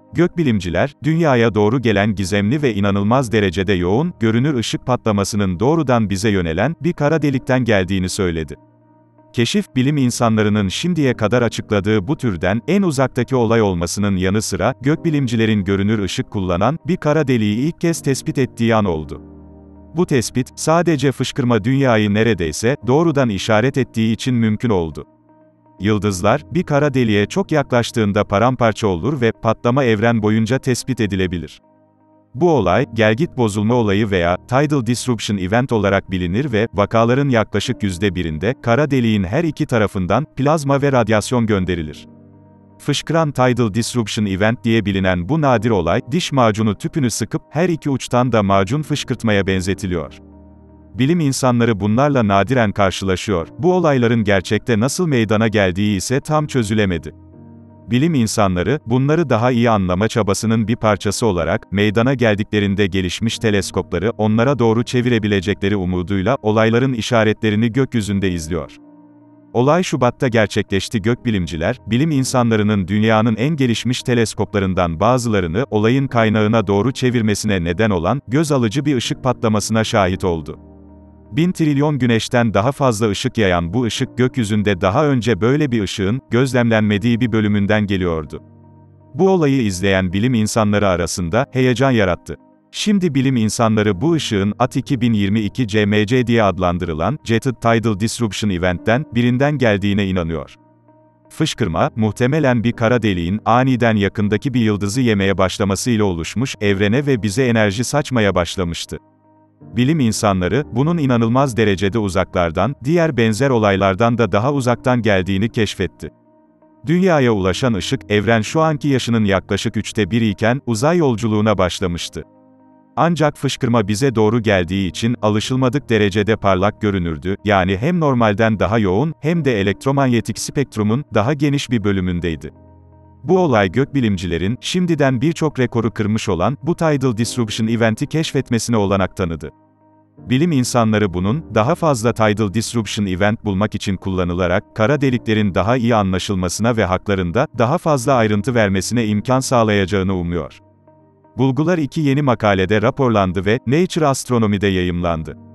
Gökbilimciler, dünyaya doğru gelen gizemli ve inanılmaz derecede yoğun, görünür ışık patlamasının doğrudan bize yönelen bir kara delikten geldiğini söyledi. Keşif, bilim insanlarının şimdiye kadar açıkladığı bu türden en uzaktaki olay olmasının yanı sıra, gökbilimcilerin görünür ışık kullanan bir kara deliği ilk kez tespit ettiği an oldu. Bu tespit, sadece fışkırma dünyayı neredeyse doğrudan işaret ettiği için mümkün oldu. Yıldızlar, bir kara deliğe çok yaklaştığında paramparça olur ve patlama evren boyunca tespit edilebilir. Bu olay, gelgit bozulma olayı veya tidal disruption event olarak bilinir ve vakaların yaklaşık %1'inde kara deliğin her iki tarafından plazma ve radyasyon gönderilir. Fışkıran tidal disruption event diye bilinen bu nadir olay, diş macunu tüpünü sıkıp her iki uçtan da macun fışkırtmaya benzetiliyor. Bilim insanları bunlarla nadiren karşılaşıyor, bu olayların gerçekte nasıl meydana geldiği ise tam çözülemedi. Bilim insanları, bunları daha iyi anlama çabasının bir parçası olarak, meydana geldiklerinde gelişmiş teleskopları onlara doğru çevirebilecekleri umuduyla, olayların işaretlerini gökyüzünde izliyor. Olay Şubat'ta gerçekleşti. Gökbilimciler, bilim insanlarının dünyanın en gelişmiş teleskoplarından bazılarını, olayın kaynağına doğru çevirmesine neden olan, göz alıcı bir ışık patlamasına şahit oldu. 1000 trilyon güneşten daha fazla ışık yayan bu ışık, gökyüzünde daha önce böyle bir ışığın, gözlemlenmediği bir bölümünden geliyordu. Bu olayı izleyen bilim insanları arasında, heyecan yarattı. Şimdi bilim insanları bu ışığın, AT 2022 CMC diye adlandırılan, Jetted Tidal Disruption Event'ten, birinden geldiğine inanıyor. Fışkırma, muhtemelen bir kara deliğin, aniden yakındaki bir yıldızı yemeye başlamasıyla oluşmuş, evrene ve bize enerji saçmaya başlamıştı. Bilim insanları, bunun inanılmaz derecede uzaklardan, diğer benzer olaylardan da daha uzaktan geldiğini keşfetti. Dünyaya ulaşan ışık, evren şu anki yaşının yaklaşık 1/3 iken, uzay yolculuğuna başlamıştı. Ancak fışkırma bize doğru geldiği için, alışılmadık derecede parlak görünürdü, yani hem normalden daha yoğun, hem de elektromanyetik spektrumun, daha geniş bir bölümündeydi. Bu olay gökbilimcilerin, şimdiden birçok rekoru kırmış olan, bu Tidal Disruption Event'i keşfetmesine olanak tanıdı. Bilim insanları bunun, daha fazla Tidal Disruption Event bulmak için kullanılarak, kara deliklerin daha iyi anlaşılmasına ve haklarında, daha fazla ayrıntı vermesine imkan sağlayacağını umuyor. Bulgular iki yeni makalede raporlandı ve Nature Astronomy'de yayımlandı.